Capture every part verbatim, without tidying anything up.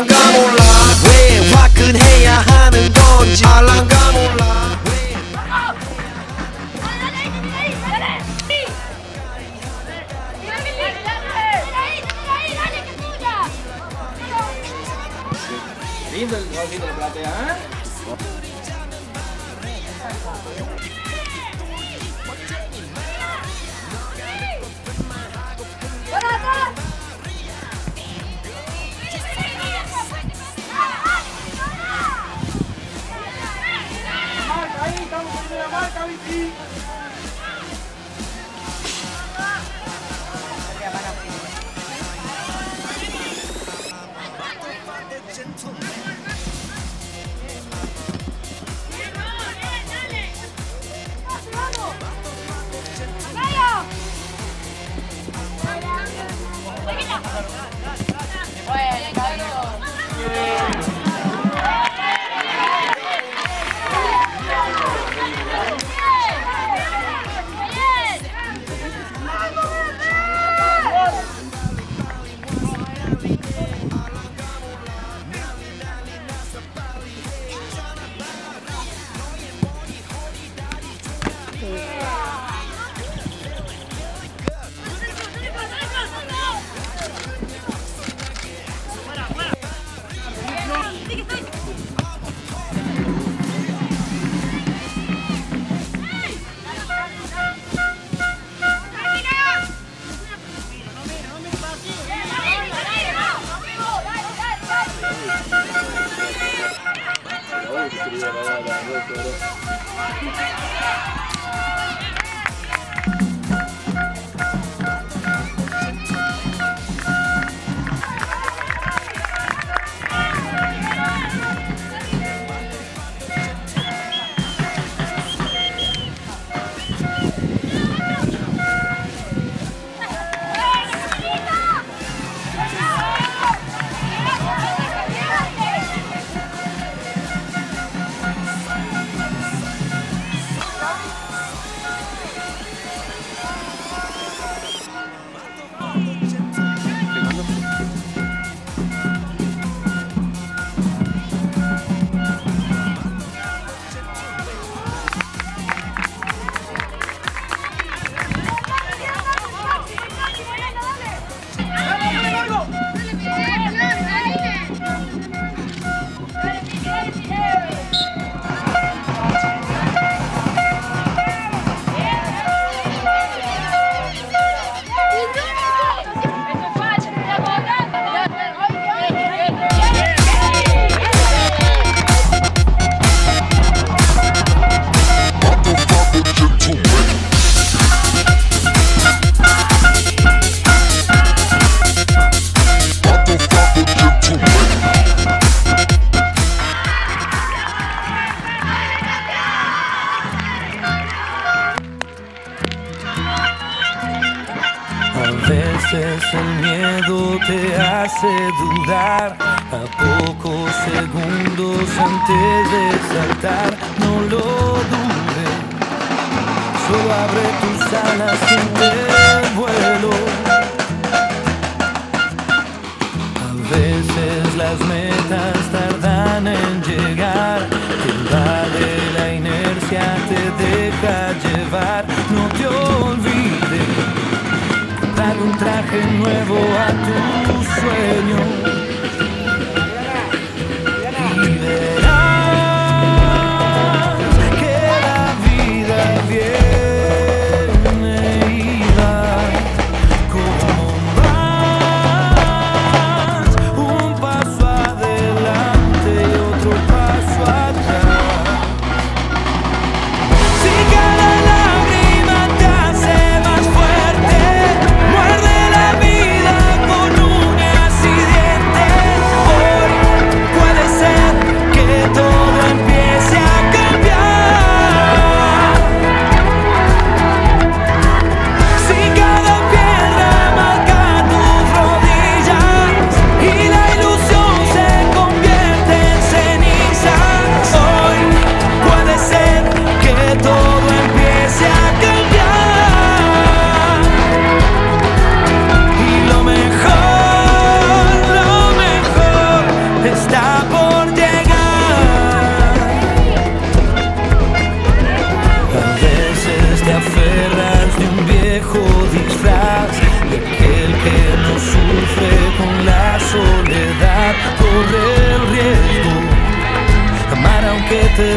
알랑가 몰라 왜 화끈해야 하는 건지 알랑가 몰라 Lindo el trocito de platea, ¿eh? Marca ahí, estamos en la marca, Vicky. A veces el miedo te hace dudar, a pocos segundos antes de saltar. No lo dudes, solo abre tus alas y te vuelo. A veces las metas tardan en llegar, te invade la inercia, te deja llevar. No te olvides, dale un traje nuevo a tu sueño. Y verás que la vida viene y va como vas, un paso adelante y otro paso atrás. Si cada lágrima te hace más fuerte, muerde la vida con uñas y dientes.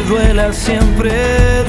duela siempre